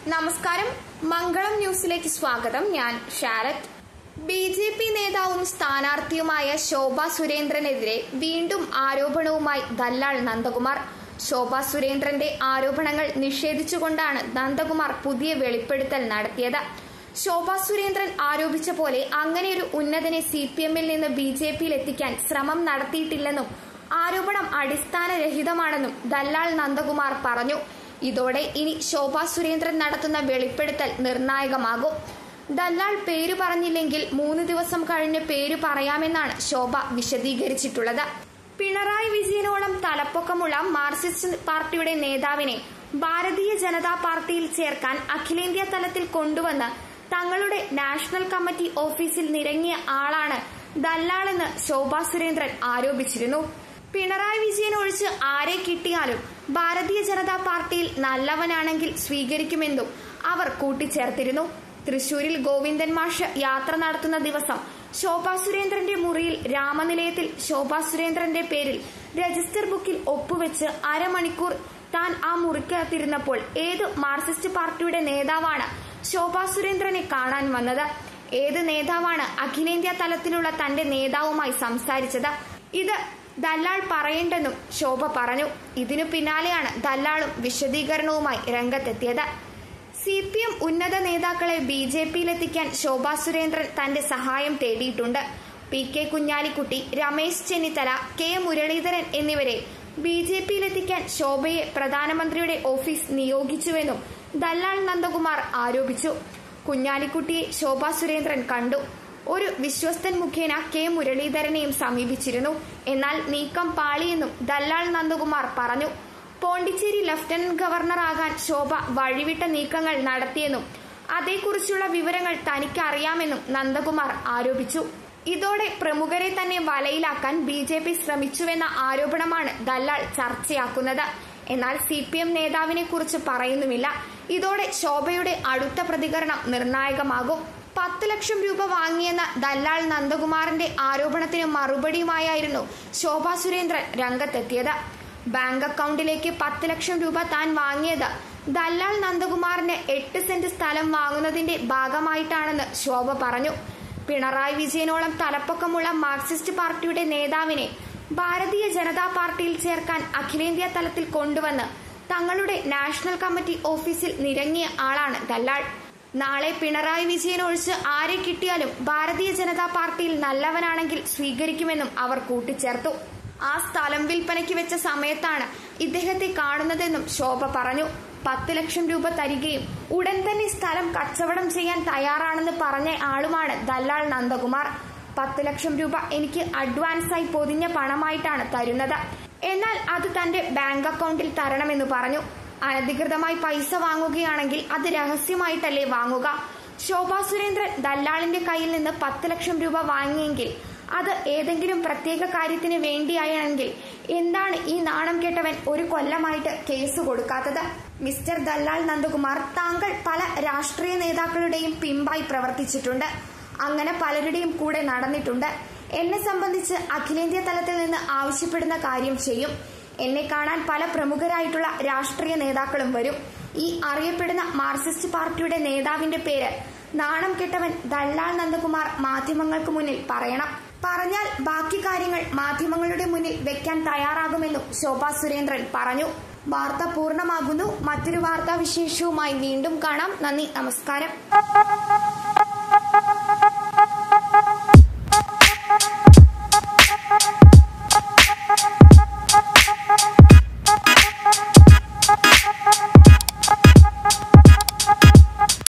നമസ്കാരം, മംഗളം ന്യൂസിലേക്ക് സ്വാഗതം. ഞാൻ ഷാരറ്റ്. ബി.ജെ.പി. നേതാവും സ്ഥാനാർത്ഥിയുമായ ശോഭാ സുരേന്ദ്രനെതിരെ വീണ്ടും ആരോപണവുമായി ദല്ലാൾ നന്ദകുമാർ. ശോഭാ സുരേന്ദ്രന്റെ ആരോപണങ്ങൾ നിഷേധിച്ചുകൊണ്ടാണ് നന്ദകുമാർ പുതിയ വെളിപ്പെടുത്തൽ നടത്തിയത്. ശോഭാ സുരേന്ദ്രൻ ആരോപിച്ച പോലെ അങ്ങനെയൊരു ഉന്നതനെ CPM-ൽ നിന്ന് ബി.ജെ.പിയിൽ എത്തിക്കാൻ ശ്രമം നടത്തിയിട്ടില്ലെന്നും ആരോപണം അടിസ്ഥാനരഹിതമാണെന്നും ദല്ലാൾ നന്ദകുമാർ പറഞ്ഞു. ഇതോടെ ഇനി ശോഭാ സുരേന്ദ്രൻ നടത്തുന്ന വെളിപ്പെടുത്തൽ നിർണായകമാകും. ദല്ലാൾ പേര് പറഞ്ഞില്ലെങ്കിൽ 3 ദിവസം കഴിഞ്ഞ് പേര് പറയാമെന്നാണ് ശോഭ വിശദീകരിച്ചിട്ടുള്ളത്. പിണറായി വിജയനോളം തലപ്പൊക്കമുള്ള മാർക്സിസ്റ്റ് പാർട്ടിയുടെ നേതാവിനെ ഭാരതീയ ജനതാ പാർട്ടിയിൽ ചേർക്കാൻ അഖിലേന്ത്യാ തലത്തിൽ കൊണ്ടുവന്ന് തങ്ങളുടെ നാഷണൽ കമ്മിറ്റി ഓഫീസിൽ നിരങ്ങിയ ആളാണ് ദല്ലാളെന്ന് ശോഭാ സുരേന്ദ്രൻ ആരോപിച്ചിരുന്നു. പിണറായി വിജയൻ ഒഴിച്ച് ആരെ കിട്ടിയാലും ഭാരതീയ ജനതാ പാർട്ടിയിൽ നല്ലവനാണെങ്കിൽ സ്വീകരിക്കുമെന്നും അവർ കൂട്ടിച്ചേർത്തിരുന്നു. തൃശൂരിൽ ഗോവിന്ദൻ മാഷ് യാത്ര നടത്തുന്ന ദിവസം ശോഭാ സുരേന്ദ്രന്റെ മുറിയിൽ രാമനിലയത്തിൽ ശോഭാ സുരേന്ദ്രന്റെ പേരിൽ രജിസ്റ്റർ ബുക്കിൽ ഒപ്പുവെച്ച് അരമണിക്കൂർ താൻ ആ മുറിക്കകത്തിരുന്നപ്പോൾ ഏത് മാർക്സിസ്റ്റ് പാർട്ടിയുടെ നേതാവാണ് ശോഭാ സുരേന്ദ്രനെ കാണാൻ വന്നത്? ഏത് നേതാവാണ് അഖിലേന്ത്യാ തലത്തിലുള്ള തന്റെ നേതാവുമായി സംസാരിച്ചത്? ഇത് ദല്ലാൾ പറയേണ്ടെന്നും ശോഭ പറഞ്ഞു. ഇതിനു പിന്നാലെയാണ് ദല്ലാളും വിശദീകരണവുമായി രംഗത്തെത്തിയത്. CPM ഉന്നത നേതാക്കളെ ബി.ജെ.പിയിലെത്തിക്കാൻ ശോഭാ സുരേന്ദ്രൻ തന്റെ സഹായം തേടിയിട്ടുണ്ട്. PK കുഞ്ഞാലിക്കുട്ടി, രമേശ് ചെന്നിത്തല, K മുരളീധരൻ എന്നിവരെ ബി.ജെ.പിയിലെത്തിക്കാൻ ശോഭയെ പ്രധാനമന്ത്രിയുടെ ഓഫീസ് നിയോഗിച്ചുവെന്നും ദല്ലാൾ നന്ദകുമാർ ആരോപിച്ചു. കുഞ്ഞാലിക്കുട്ടിയെ ശോഭാ സുരേന്ദ്രൻ കണ്ടു. ഒരു വിശ്വസ്തൻ മുഖേന K മുരളീധരനെയും സമീപിച്ചിരുന്നു. എന്നാൽ നീക്കം പാളിയെന്നും ദല്ലാൾ നന്ദകുമാർ പറഞ്ഞു. പോണ്ടിച്ചേരി ലഫ്റ്റനന്റ് ഗവർണറാകാൻ ശോഭ വഴിവിട്ട നീക്കങ്ങൾ നടത്തിയെന്നും അതേക്കുറിച്ചുള്ള വിവരങ്ങൾ തനിക്ക് അറിയാമെന്നും നന്ദകുമാർ ആരോപിച്ചു. ഇതോടെ പ്രമുഖരെ തന്നെ വലയിലാക്കാൻ ബി.ജെ.പി. ശ്രമിച്ചുവെന്ന ആരോപണമാണ് ദല്ലാൾ ചർച്ചയാക്കുന്നത്. എന്നാൽ CPM നേതാവിനെ കുറിച്ച് പറയുന്നുമില്ല. ഇതോടെ ശോഭയുടെ അടുത്ത പ്രതികരണം നിർണായകമാകും. 10 ലക്ഷം രൂപ വാങ്ങിയെന്ന ദല്ലാൾ നന്ദകുമാറിന്റെ ആരോപണത്തിന് മറുപടിയുമായിരുന്നു ശോഭാ സുരേന്ദ്രൻ രംഗത്തെത്തിയത്. ബാങ്ക് അക്കൗണ്ടിലേക്ക് 10 ലക്ഷം രൂപ താൻ വാങ്ങിയത് ദല്ലാൾ നന്ദകുമാറിന് 8 സെന്റ് സ്ഥലം വാങ്ങുന്നതിന്റെ ഭാഗമായിട്ടാണെന്ന് ശോഭ പറഞ്ഞു. പിണറായി വിജയനോളം തലപ്പൊക്കമുള്ള മാർക്സിസ്റ്റ് പാർട്ടിയുടെ നേതാവിനെ ഭാരതീയ ജനതാ പാർട്ടിയിൽ ചേർക്കാൻ അഖിലേന്ത്യാ തലത്തിൽ കൊണ്ടുവന്ന് തങ്ങളുടെ നാഷണൽ കമ്മിറ്റി ഓഫീസിൽ നിരങ്ങിയ ആളാണ് ദല്ലാൾ. നാളെ പിണറായി വിജയൻ ഒഴിച്ച് ആരെ കിട്ടിയാലും ഭാരതീയ ജനതാ പാർട്ടിയിൽ നല്ലവനാണെങ്കിൽ സ്വീകരിക്കുമെന്നും അവർ കൂട്ടിച്ചേർത്തു. ആ സ്ഥലം വിൽപ്പനയ്ക്ക് വെച്ച സമയത്താണ് ഇദ്ദേഹത്തെ കാണുന്നതെന്നും ശോഭ പറഞ്ഞു. 10 ലക്ഷം രൂപ തരികയും ഉടൻ തന്നെ സ്ഥലം കച്ചവടം ചെയ്യാൻ തയ്യാറാണെന്ന് പറഞ്ഞ ആളുമാണ് ദല്ലാൾ നന്ദകുമാർ. 10 ലക്ഷം രൂപ എനിക്ക് അഡ്വാൻസായി പൊതിഞ്ഞ പണമായിട്ടാണ് തരുന്നത്. എന്നാൽ അത് തന്റെ ബാങ്ക് അക്കൗണ്ടിൽ തരണമെന്ന് പറഞ്ഞു. അനധികൃതമായി പൈസ വാങ്ങുകയാണെങ്കിൽ അത് രഹസ്യമായിട്ടല്ലേ വാങ്ങുക? ശോഭാ സുരേന്ദ്രൻ ദല്ലാളിന്റെ കയ്യിൽ നിന്ന് 10 ലക്ഷം രൂപ വാങ്ങിയെങ്കിൽ അത് ഏതെങ്കിലും പ്രത്യേക കാര്യത്തിന് വേണ്ടിയാണെങ്കിൽ എന്താണ് ഈ നാണം കെട്ടവൻ 1 കൊല്ലമായിട്ട് കേസ് കൊടുക്കാത്തത്? മിസ്റ്റർ ദല്ലാൾ നന്ദകുമാർ, താങ്കൾ പല രാഷ്ട്രീയ നേതാക്കളുടെയും പിമ്പായി പ്രവർത്തിച്ചിട്ടുണ്ട്. അങ്ങനെ പലരുടെയും കൂടെ നടന്നിട്ടുണ്ട്. എന്നെ സംബന്ധിച്ച് അഖിലേന്ത്യാ തലത്തിൽ നിന്ന് ആവശ്യപ്പെടുന്ന കാര്യം ചെയ്യും. എന്നെ കാണാൻ പല പ്രമുഖരായിട്ടുള്ള രാഷ്ട്രീയ നേതാക്കളും വരും. ഈ അറിയപ്പെടുന്ന മാർക്സിസ്റ്റ് പാർട്ടിയുടെ നേതാവിന്റെ പേര് നാണം കെട്ടവൻ ദല്ലാൾ നന്ദകുമാർ മാധ്യമങ്ങൾക്ക് മുന്നിൽ പറയണം. പറഞ്ഞാൽ ബാക്കി കാര്യങ്ങൾ മാധ്യമങ്ങളുടെ മുന്നിൽ വെക്കാൻ തയ്യാറാകുമെന്നും ശോഭാ സുരേന്ദ്രൻ പറഞ്ഞു. വാർത്ത പൂർണ്ണമാകുന്നു. മറ്റൊരു വാർത്താ വിശേഷവുമായി വീണ്ടും കാണാം. നന്ദി, നമസ്കാരം.